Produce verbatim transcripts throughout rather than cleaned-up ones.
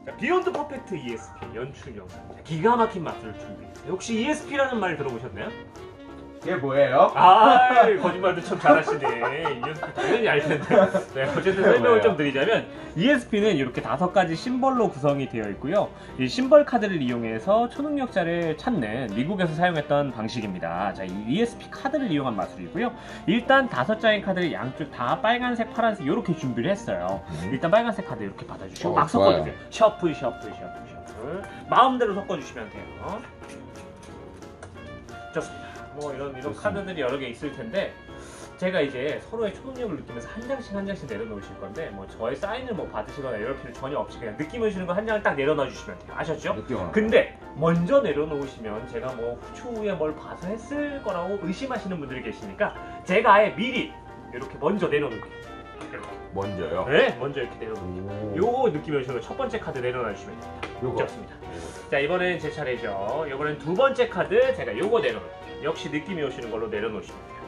자, 비욘드 퍼펙트 이에스피 연출 영상입니다. 기가 막힌 맛을 준비했어요. 혹시 이에스피라는 말 들어보셨나요? 이게 뭐예요? 아, 거짓말도 참 잘하시네. 이에스피 당연히 알 텐데. 네, 어쨌든 설명을 좀 드리자면 이에스피는 이렇게 다섯 가지 심벌로 구성이 되어 있고요. 이 심벌 카드를 이용해서 초능력자를 찾는 미국에서 사용했던 방식입니다. 자, 이 이에스피 카드를 이용한 마술이고요. 일단 다섯 장의 카드를 양쪽 다 빨간색, 파란색 이렇게 준비를 했어요. 음. 일단 빨간색 카드 이렇게 받아주시고 어, 막 섞어주세요. 셔플, 셔플, 셔플, 셔플. 마음대로 섞어주시면 돼요. 좋습니다. 뭐 이런 이런 좋습니다. 카드들이 여러 개 있을 텐데 제가 이제 서로의 초능력을 느끼면서 한 장씩 한 장씩 내려놓으실 건데 뭐 저의 사인을 뭐 받으시거나 이럴 필요 전혀 없이 그냥 느낌을 주는 거 한 장을 딱 내려놔 주시면 돼요. 아셨죠? 느낌. 근데 먼저 내려놓으시면 제가 뭐 추후에 뭘 봐서 했을 거라고 의심하시는 분들이 계시니까 제가 아예 미리 이렇게 먼저 내려놓을게요. 이렇게. 먼저요? 네, 먼저 이렇게 내려놓을게요. 요거 느낌을 주는 첫 번째 카드 내려놔 주시면 돼요. 요거. 좋습니다. 자, 이번엔 제 차례죠. 이번엔 두 번째 카드 제가 요거 내려놓을게요. 역시 느낌이 오시는 걸로 내려놓으시면 돼요.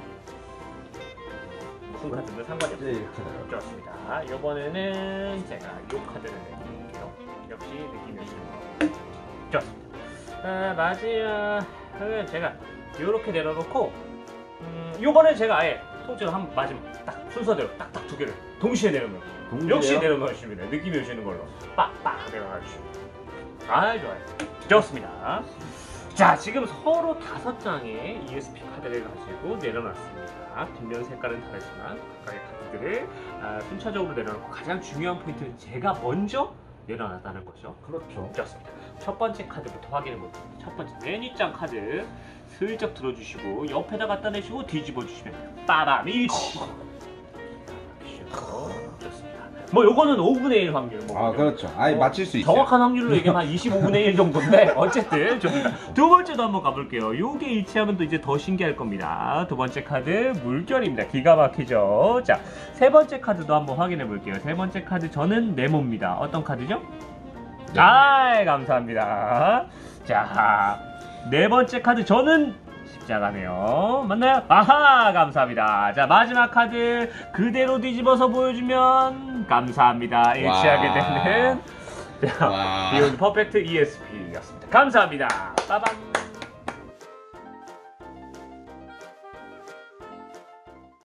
무슨 카드는 상관이 없어요. 네, 이렇게 내려. 좋습니다. 이번에는 제가 요 카드를 내려놓을게요. 역시 느낌이 오시는 걸로. 좋습니다. 아, 마지막은 제가 요렇게 내려놓고 음, 요번엔 제가 아예 통째로 한 마지막 딱 순서대로 딱딱 두 개를 동시에 내려놓을게요. 동시에요? 역시 내려놓으시면 돼요. 느낌이 오시는 걸로 빡빡 내려놔주시면 돼요. 아, 좋아요. 좋습니다. 자, 지금 서로 다섯 장의 이에스피 카드를 가지고 내려놨습니다. 뒷면 색깔은 다르지만 각각의 카드들을 아, 순차적으로 내려놓고 가장 중요한 포인트는 제가 먼저 내려놨다는 거죠. 그렇죠. 좋습니다. 첫 번째 카드부터 확인해 볼게요. 첫 번째 맨 윗장 카드 슬쩍 들어주시고 옆에다 갖다 내시고 뒤집어 주시면 돼요. 빠밤 일치. 좋습니다. 뭐 요거는 오분의 일 확률. 뭐 아, 그렇죠. 아예 뭐 맞힐 수 있어요. 정확한 확률로 얘기하면 한 이십오분의 일 정도인데 어쨌든 좋습니다. 두 번째도 한번 가볼게요. 요게 일치하면 또 이제 더 신기할 겁니다. 두 번째 카드 물결입니다. 기가 막히죠. 자, 세 번째 카드도 한번 확인해 볼게요. 세 번째 카드 저는 네모입니다. 어떤 카드죠? 네. 아, 감사합니다. 자, 네 번째 카드 저는 십자가네요. 맞나요? 아하, 감사합니다. 자, 마지막 카드 그대로 뒤집어서 보여주면 감사합니다. 일치하게 되는 자, 비욘드 퍼펙트 이에스피였습니다. 감사합니다. 빠밤.